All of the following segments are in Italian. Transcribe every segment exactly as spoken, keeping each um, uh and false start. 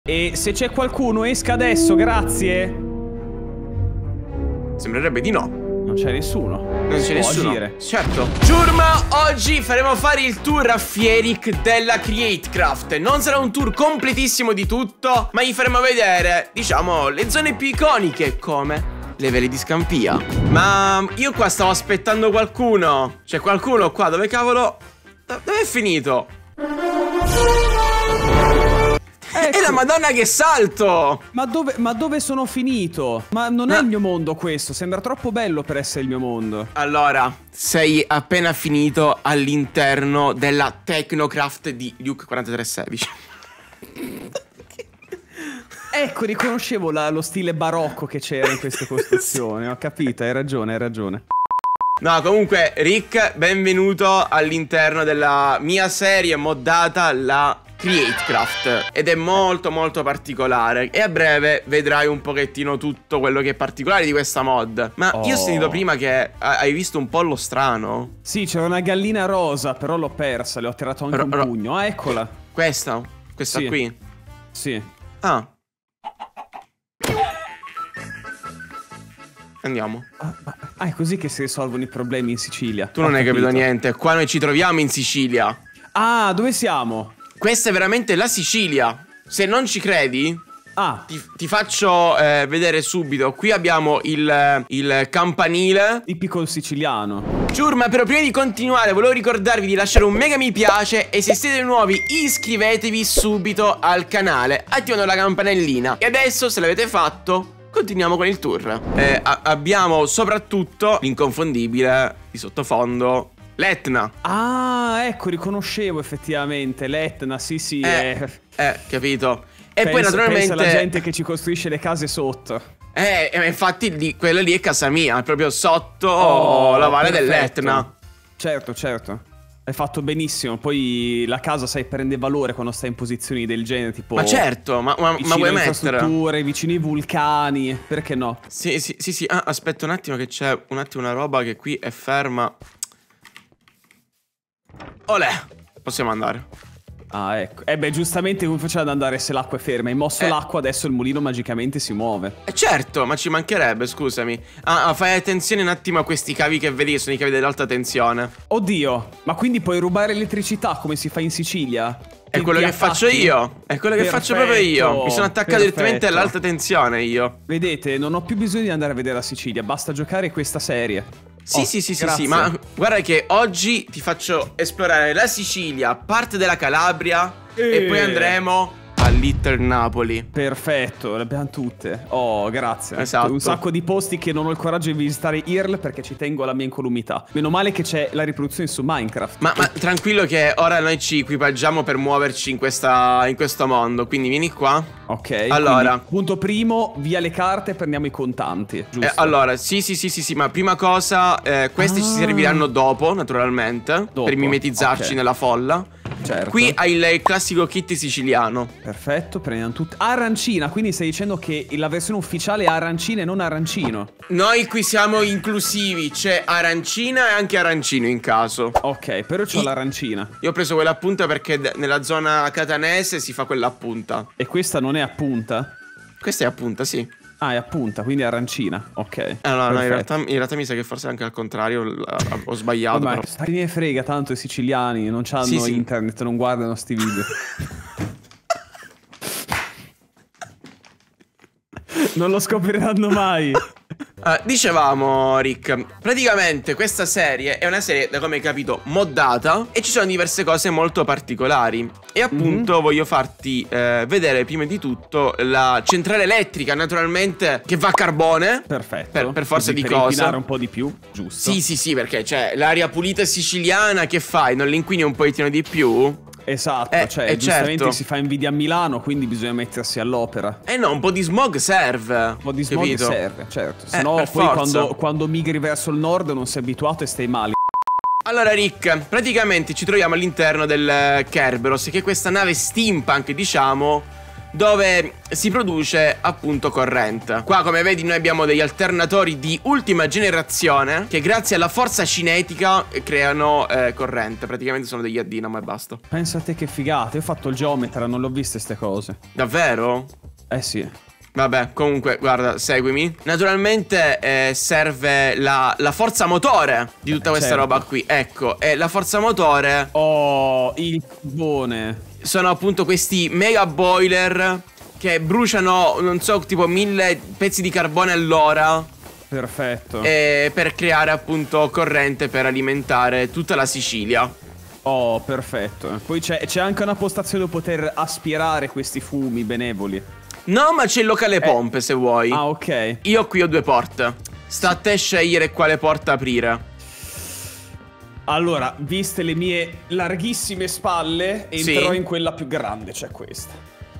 E se c'è qualcuno esca adesso, grazie. Sembrerebbe di no. Non c'è nessuno. Non c'è nessuno agire. Certo. Ciurma, oggi faremo fare il tour a Fieric della CreateCraft. Non sarà un tour completissimo di tutto, ma gli faremo vedere, diciamo, le zone più iconiche, come le vele di Scampia. Ma io qua stavo aspettando qualcuno. C'è qualcuno qua, dove cavolo? Dove è finito? Ecco. È la Madonna che salto! Ma dove, ma dove sono finito? Ma non Ma... è il mio mondo questo, sembra troppo bello per essere il mio mondo. Allora, sei appena finito all'interno della Technocraft di Luke quarantatré sedici. Ecco, riconoscevo la, lo stile barocco che c'era in queste costruzioni. Ho capito, hai ragione, hai ragione. No, comunque, Rick, benvenuto all'interno della mia serie moddata, la CreateCraft. Ed è molto molto particolare. E a breve vedrai un pochettino tutto quello che è particolare di questa mod. Ma Oh. io ho sentito prima che hai visto un pollo strano. Sì, c'era una gallina rosa, però l'ho persa, le ho tirato anche Ro- un ro- pugno. Ah, eccola. Questa? Questa Sì. qui? Sì. Ah. Andiamo. Ah, ah, è così che si risolvono i problemi in Sicilia. Tu non Ho hai capito niente. Qua noi ci troviamo in Sicilia. Ah, dove siamo? Questa è veramente la Sicilia. Se non ci credi, Ah, ti, ti faccio eh, vedere subito. Qui abbiamo il, il campanile. tipico siciliano. Ciurma, però prima di continuare volevo ricordarvi di lasciare un mega mi piace. E se siete nuovi iscrivetevi subito al canale, attivando la campanellina. E adesso, se l'avete fatto, continuiamo con il tour. eh, a- Abbiamo soprattutto l'inconfondibile di sottofondo, l'Etna. Ah, ecco, riconoscevo effettivamente l'Etna, sì sì. Eh, eh. eh, capito. E Pensa- poi naturalmente pensa alla gente che ci costruisce le case sotto. Eh, eh, infatti lì, quella lì è casa mia, è proprio sotto Oh, la valle perfetto. dell'Etna. Certo, certo. Hai fatto benissimo. Poi la casa, sai, prende valore quando stai in posizioni del genere, tipo Ma certo, ma, ma, ma vicino vuoi alle mettere? infrastrutture, vicino ai vulcani. Perché no? Sì, sì, sì, sì. Ah, aspetta un attimo che c'è un attimo una roba che qui è ferma. Olè, possiamo andare. Ah, ecco. Eh beh, giustamente come faceva ad andare se l'acqua è ferma? Hai mosso Eh. l'acqua, adesso il mulino magicamente si muove. Eh certo, ma ci mancherebbe, scusami. Ah, ah, fai attenzione un attimo a questi cavi che vedi, che sono i cavi dell'alta tensione. Oddio, ma quindi puoi rubare elettricità come si fa in Sicilia? È Ti- quello ti che faccio attacchi? io. È quello che faccio proprio io. Perfetto, Mi sono attaccato direttamente perfetto. all'alta tensione io. Vedete, non ho più bisogno di andare a vedere la Sicilia, basta giocare questa serie. Sì, Oh, sì, sì, sì, grazie. sì, ma guarda che oggi ti faccio esplorare la Sicilia, parte della Calabria e, Eh. poi andremo a Little Napoli. Perfetto, le abbiamo tutte. Oh, grazie. Esatto. Un sacco di posti che non ho il coraggio di visitare I R L perché ci tengo alla mia incolumità. Meno male che c'è la riproduzione su Minecraft. Ma, ma tranquillo che ora noi ci equipaggiamo per muoverci in, questa, in questo mondo, quindi vieni qua. Ok. Allora. quindi, punto primo, via le carte e prendiamo i contanti. Giusto? Eh, allora, sì, sì, sì, sì, sì, ma prima cosa, eh, questi Ah. ci serviranno dopo, naturalmente, Dopo, per mimetizzarci ok. nella folla. Certo. Qui hai il, il classico kit siciliano. Perfetto, prendiamo tutti. Arancina, quindi stai dicendo che la versione ufficiale è arancina e non arancino. Noi qui siamo inclusivi, c'è arancina e anche arancino in caso. Ok, però c'ho I- l'arancina. Io ho preso quella a punta perché d- nella zona catanese si fa quella a punta. E questa non è a punta? Questa è a punta, sì. Ah, è a punta, quindi è arancina. Ok. Allora, no, in perfetto. realtà, in realtà mi sa che forse anche al contrario l- ho sbagliato. Vabbè, però. stai ne frega, tanto i siciliani non hanno Sì, sì. internet, non guardano sti video. Non lo scopriranno mai. Ah, dicevamo, Rick, praticamente questa serie è una serie, da come hai capito, moddata e ci sono diverse cose molto particolari. E appunto Mhm. voglio farti eh, vedere prima di tutto la centrale elettrica, naturalmente, che va a carbone. Perfetto. Per- per forza Così di per cose. inquinare un po' di più, giusto? Sì, sì, sì, perché c'è l'aria pulita siciliana, che fai? Non l'inquini un pochettino di più? Esatto, Eh, cioè eh, giustamente certo. si fa invidia a Milano, quindi bisogna mettersi all'opera. Eh no, un po' di smog serve. Un po' di smog capito? serve, certo. Se Eh, no per poi forza. quando, quando migri verso il nord non sei abituato e stai male. Allora Rick, praticamente ci troviamo all'interno del Kerberos, che è questa nave steampunk, diciamo, dove si produce appunto corrente. Qua come vedi noi abbiamo degli alternatori di ultima generazione che grazie alla forza cinetica creano eh, corrente. Praticamente sono degli a dinamo e basta. Pensa a te che figata, io ho fatto il geometra, non l'ho viste ste cose. Davvero? Eh sì. Vabbè, comunque, guarda, seguimi. Naturalmente eh, serve la, la forza motore di tutta questa certo. roba qui. Ecco, e la forza motore... Oh, il carbone. Sono appunto questi mega boiler che bruciano, non so, tipo mille pezzi di carbone all'ora. Perfetto. E per creare appunto corrente per alimentare tutta la Sicilia. Oh, perfetto. Poi c'è anche una postazione dove poter aspirare questi fumi benevoli. No, ma c'è il locale pompe eh. se vuoi. Ah, ok. Io qui ho due porte. Sta a te scegliere quale porta aprire. Allora, viste le mie larghissime spalle, entrerò sì. in quella più grande, cioè questa.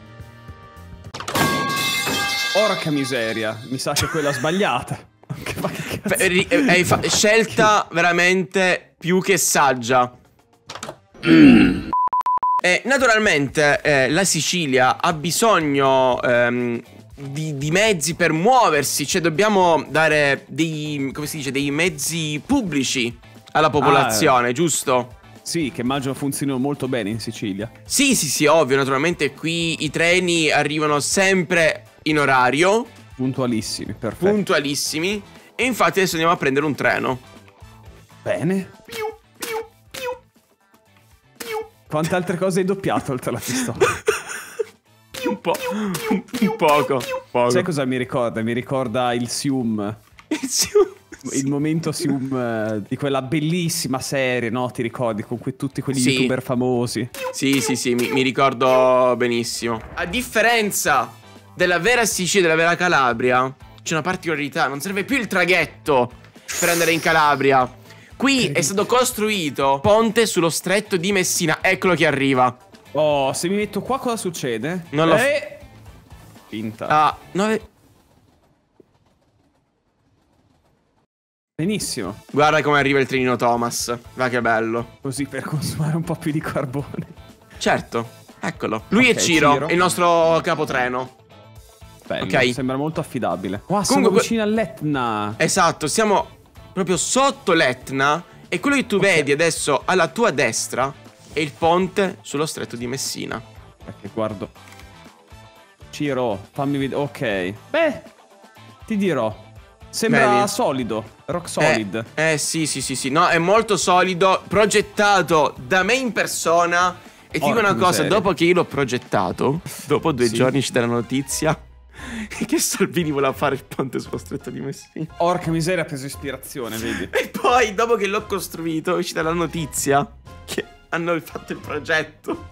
Porca miseria, mi sa che è quella sbagliata. Ma che cazzo? Hai fa scelta veramente più che saggia. Mm. E naturalmente eh, la Sicilia ha bisogno ehm, di, di mezzi per muoversi. Cioè dobbiamo dare dei, come si dice, dei mezzi pubblici alla popolazione, ah, giusto? Sì, che immagino funzionino molto bene in Sicilia. Sì, sì, sì, ovvio. Naturalmente qui i treni arrivano sempre in orario. Puntualissimi, perfetto. Puntualissimi. E infatti adesso andiamo a prendere un treno. Bene. Quante altre cose hai doppiato oltre alla pistola? Un po'. Un poco. poco. Sai cosa mi ricorda? Mi ricorda il Sium. Il Sium. Il momento Sium uh, di quella bellissima serie, no? Ti ricordi? Con que tutti quegli sì. youtuber famosi. Sì, sì, sì, mi, mi ricordo benissimo. A differenza della vera Sicilia, della vera Calabria, c'è una particolarità. Non serve più il traghetto per andare in Calabria. Qui è stato costruito ponte sullo stretto di Messina. Eccolo che arriva. Oh, se mi metto qua cosa succede? Non lo eh... Finta. Ah, nove... Benissimo. Guarda come arriva il trenino Thomas. Va che bello. Così per consumare un po' più di carbone. Certo, eccolo. Lui okay, è Ciro, Ciro, il nostro capotreno. Bello, ok, sembra molto affidabile. Wow, siamo Comunque, vicini all'Etna. Esatto, siamo proprio sotto l'Etna. E quello che tu okay. vedi adesso alla tua destra è il ponte sullo stretto di Messina. Perché guardo. Ciro, fammi vedere. Ok. Beh, ti dirò. Sembra Vedi? solido, rock solid. Eh, eh sì, sì, sì, sì. No, è molto solido. Progettato da me in persona. E ti dico una cosa, miseria. dopo che io l'ho progettato, dopo due sì. giorni ci dà la notizia che Salvini voleva fare il ponte sullo stretto di Messina. Orca miseria, ha preso ispirazione, vedi. E poi, dopo che l'ho costruito, ci dà la notizia che hanno fatto il progetto.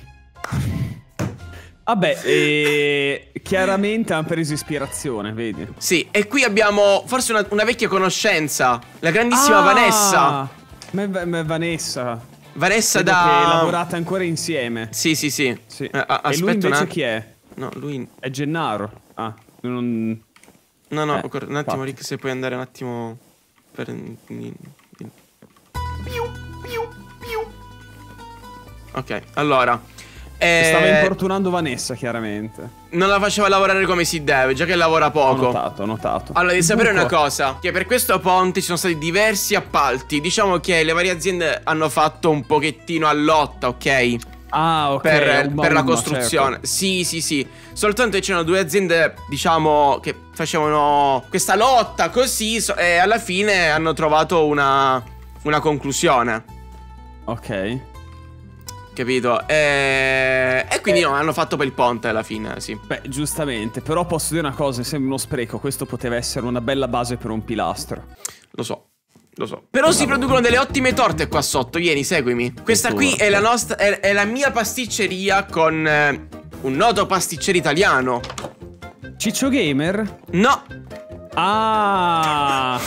Vabbè, e... chiaramente hanno preso ispirazione, vedi? Sì, e qui abbiamo forse una, una vecchia conoscenza, la grandissima ah, Vanessa. Ma è, ma è Vanessa. Vanessa Credo da... che lavorate ancora insieme. Sì, sì, sì. sì. Eh, aspetta, e lui invece una... chi è? No, lui... È Gennaro. Ah, non... No, no, eh, un attimo, Rick, se puoi andare un attimo per... Ok, allora... Eh, stava importunando Vanessa, chiaramente. Non la faceva lavorare come si deve, già che lavora poco. Ho notato, ho notato. Allora, devi sapere una cosa, che per questo ponte ci sono stati diversi appalti. Diciamo che le varie aziende hanno fatto un pochettino a lotta, ok? Ah, ok. Per, umma, per la umma, costruzione. Certo. Sì, sì, sì. Soltanto c'erano due aziende, diciamo, che facevano questa lotta così e alla fine hanno trovato una, una conclusione. Ok. Capito? E, e quindi eh. no, hanno fatto per il ponte alla fine, sì. Beh, giustamente. Però posso dire una cosa, sembra uno spreco. Questo poteva essere una bella base per un pilastro. Lo so, lo so. Però si producono delle ottime torte qua sotto. Vieni, seguimi. Questa qui è la nostra, è, è la mia pasticceria con eh, un noto pasticcere italiano. Ciccio Gamer? No. Ah.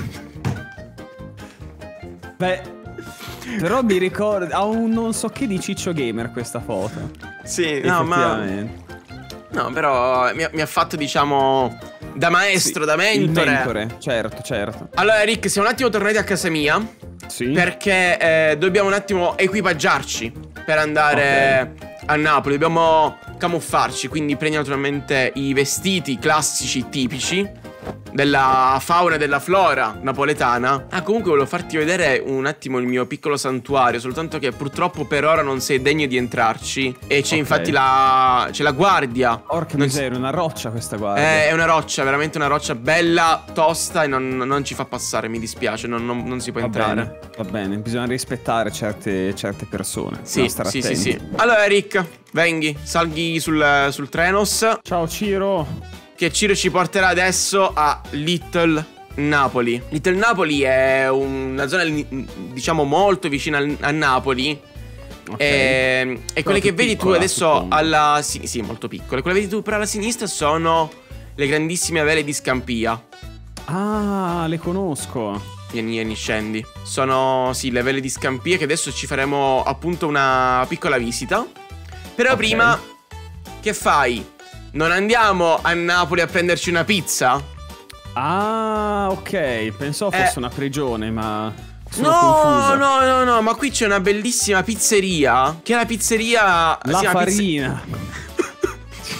Beh, però mi ricordo, ha un non so che di Ciccio Gamer questa foto. Sì, no, ma... No, però mi ha, mi ha fatto, diciamo, da maestro, sì, da mentore. Il mentore, certo, certo. Allora, Rick, siamo un attimo tornati a casa mia. Sì. Perché eh, dobbiamo un attimo equipaggiarci per andare... Okay. a Napoli, dobbiamo camuffarci. Quindi prendi naturalmente i vestiti classici tipici della fauna e della flora napoletana. Ah, comunque volevo farti vedere un attimo il mio piccolo santuario, soltanto che purtroppo per ora non sei degno di entrarci. E c'è okay. infatti la... c'è la guardia. Porca miseria, una roccia questa guardia. Eh, è una roccia, veramente una roccia bella, tosta, e non, non ci fa passare, mi dispiace, non, non, non si può va entrare. Bene, va bene, bisogna rispettare certe, certe persone. Sì, sì, sì, sì. Allora Rick, venghi, salghi sul, sul Trenos. Ciao Ciro. Che Ciro ci porterà adesso a Little Napoli. Little Napoli è una zona, diciamo, molto vicina a Napoli. Okay. E, e quelle che vedi piccola, tu adesso suppongo. alla sì, sì, molto piccole. Quelle che vedi tu però alla sinistra sono le grandissime vele di Scampia. Ah, le conosco. Vieni, vieni, scendi. Sono, sì, le vele di Scampia, che adesso ci faremo appunto una piccola visita. Però okay. prima, che fai? Non andiamo a Napoli a prenderci una pizza? Ah, ok. Pensavo fosse eh. una prigione, ma sono no, confuso. no, no, no. Ma qui c'è una bellissima pizzeria. Che è la pizzeria... La sì, farina. Pizze...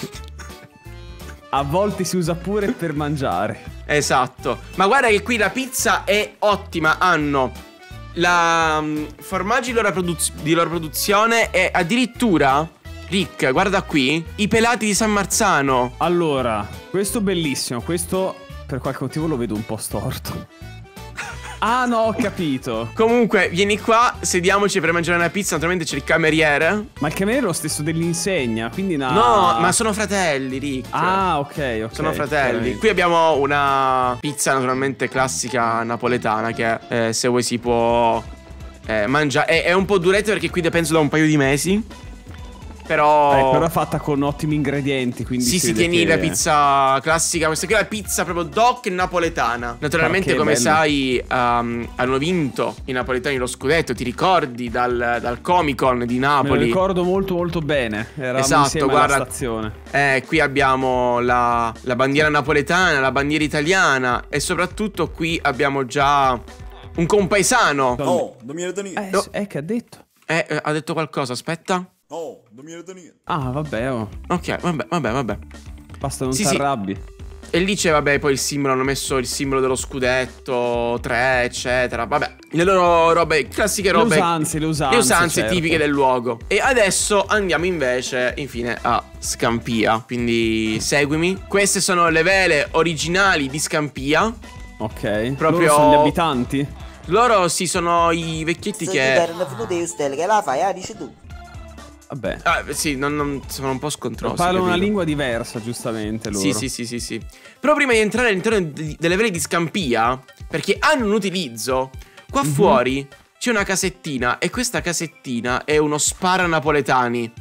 A volte si usa pure per mangiare. Esatto. Ma guarda che qui la pizza è ottima. Hanno la um, formaggi di loro, produz di loro produzione e addirittura... Rick, guarda qui, i pelati di San Marzano. Allora, questo bellissimo. Questo per qualche motivo lo vedo un po' storto. Ah no, ho capito. Comunque, vieni qua, sediamoci per mangiare una pizza. Naturalmente c'è il cameriere. Ma il cameriere è lo stesso dell'insegna, quindi na... No, ma sono fratelli, Rick. Ah, ok, ok. Sono fratelli. Okay. Qui abbiamo una pizza naturalmente classica napoletana, che eh, se vuoi si può eh, mangiare. È, è un po' duretta perché qui penso da un paio di mesi. Però... Eh, però è fatta con ottimi ingredienti, quindi sì, si, si tieni che... la pizza classica. Questa qui è la pizza proprio doc napoletana. Naturalmente, come bello. sai, um, hanno vinto i napoletani lo scudetto. Ti ricordi dal, dal Comic Con di Napoli? Me lo ricordo molto molto bene. Eravamo esatto, insieme guarda, alla stazione. Eh, qui abbiamo la, la bandiera napoletana, la bandiera italiana. E soprattutto qui abbiamo già un compaesano. Oh, non mi vedo niente. Eh, no. eh, che ha detto? Eh, ha detto qualcosa, aspetta. Oh, non mi vedo niente. Ah, vabbè, oh. Ok, vabbè, vabbè, vabbè. Basta non sì, t'arrabbi. Sì. E lì c'è, vabbè, poi il simbolo, hanno messo il simbolo dello scudetto, tre, eccetera. Vabbè, le loro robe, classiche robe. Le usanze, le usanze. Le usanze certo. tipiche del luogo. E adesso andiamo invece, infine, a Scampia. Quindi seguimi. Queste sono le vele originali di Scampia. Ok. Proprio... Loro sono gli abitanti? Loro sì, sono i vecchietti Se che... che la fai, ah, dici tu. Vabbè. Ah, sì, non, non, sono un po' scontrosi. Parlano una lingua diversa, giustamente, loro. Sì, sì, sì, sì, sì. Però prima di entrare all'interno delle vele di Scampia, perché hanno un utilizzo, qua mm-hmm. fuori c'è una casettina. E questa casettina è uno spara napoletani.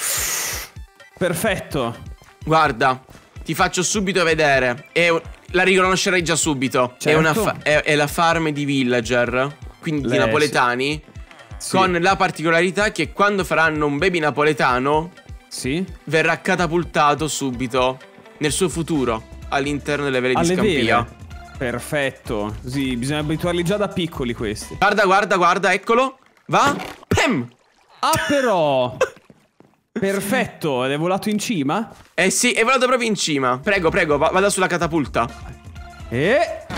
Perfetto. Guarda, ti faccio subito vedere. È, la riconoscerai già subito. Certo. È, una fa è, è la farm di villager, quindi Le di napoletani. Sì. Con la particolarità che quando faranno un baby napoletano, sì, verrà catapultato subito nel suo futuro all'interno delle vele Alle di Scampia. vele. Perfetto. Sì, bisogna abituarli già da piccoli questi. Guarda, guarda, guarda, eccolo. Va. Pem. Ah, però. Perfetto. È volato in cima? Eh sì, è volato proprio in cima. Prego, prego, va vada sulla catapulta. E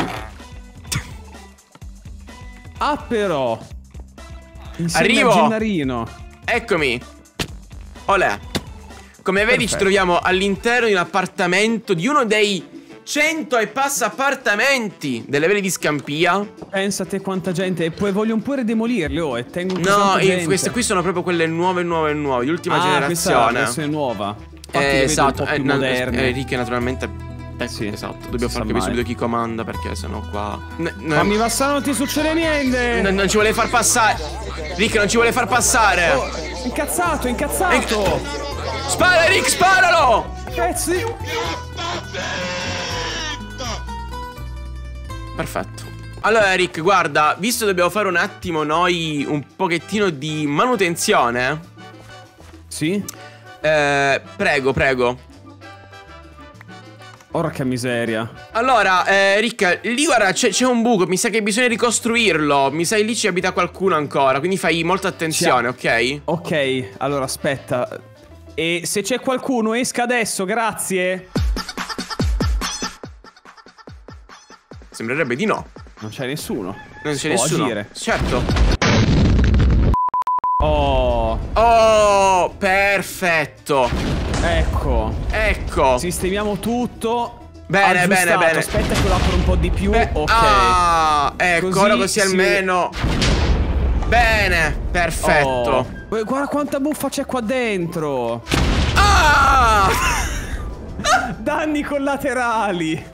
ah, però. Insieme Arrivo. al Gennarino. Eccomi. Olè. Come vedi, perfetto, ci troviamo all'interno di un appartamento, di uno dei cento e passa appartamenti delle vele di Scampia. Pensa a te quanta gente. E poi vogliono pure demolirli, oh, e tengo no, e queste qui sono proprio quelle nuove, nuove, nuove, di ultima ah, generazione. Questa è nuova. Eh, esatto, eh, moderne. Eh, ricche naturalmente. Ecco, sì, esatto, dobbiamo far capire subito chi comanda, perché sennò qua... Fammi passare, non ti succede niente. N Non ci vuole far passare. Rick non ci vuole far passare. Oh, incazzato, incazzato. Inc Spara, Rick, sparalo. Pezzi. Perfetto. Allora Rick, guarda, visto che dobbiamo fare un attimo noi un pochettino di manutenzione. Sì? Eh, prego, prego. Porca miseria. Allora, eh, Rick, lì guarda, c'è un buco, mi sa che bisogna ricostruirlo. Mi sa che lì ci abita qualcuno ancora, quindi fai molta attenzione, ok? Ok, allora aspetta. E se c'è qualcuno esca adesso, grazie. Sembrerebbe di no. Non c'è nessuno. Non c'è Può nessuno. agire. Certo. Oh. Oh, perfetto. Ecco. Ecco. Sistemiamo tutto. Bene, Aggiustato. bene, bene. Aspetta che lo apro un po' di più. Beh, ok. Ah, ecco, Così ora così si- almeno. Bene, perfetto. Oh. Guarda quanta muffa c'è qua dentro. Ah! Danni collaterali.